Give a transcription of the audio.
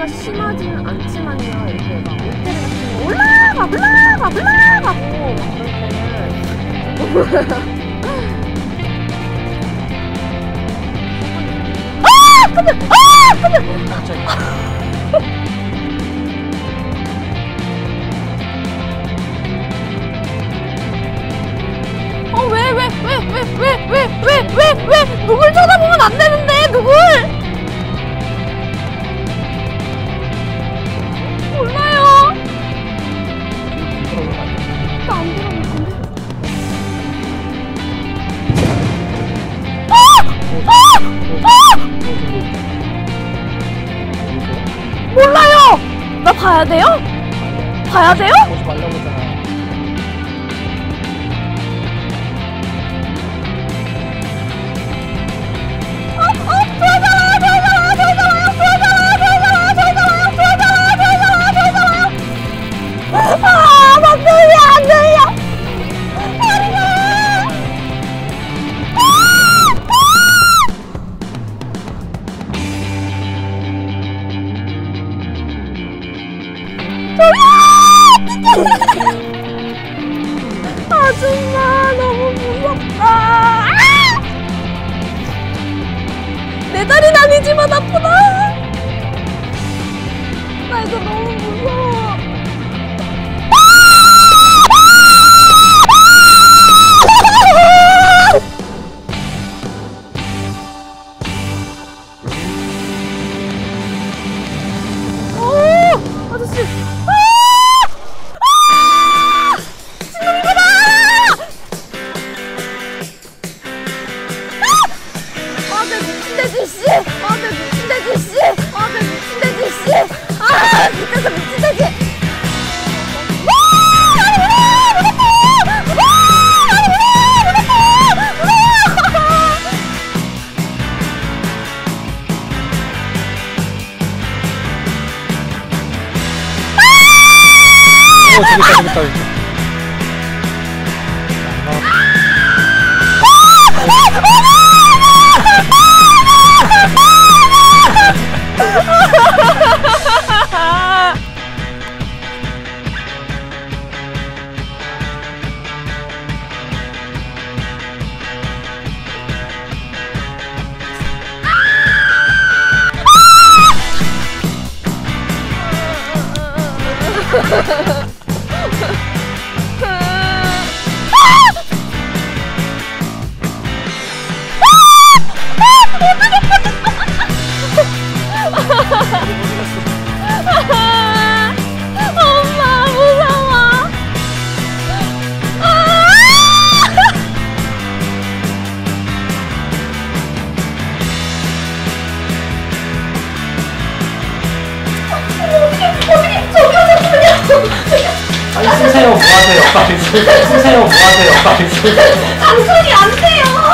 소리가 심하지는 않지만요. 이렇게 막 울테리 같은 거 올라가 올라가 올라가고 그럴 때는 왜 누굴 쳐다보면 안 되는데 누굴 몰라요. 나 안 들어오는데. 몰라요. 나 봐야 돼요? 봐야 돼요? 보지 말라고 했잖아. 아줌마 너무 무섭다. 내 다리는 아니지만 아프다. 나 이거 너무 무서워. 오 아저씨. 밑에서 미친 돼지! 재밌다. 엄마 무서워. 아니 쓰세요 뭐하세요? 쓰세요 뭐하세요? 방송이 안 돼요.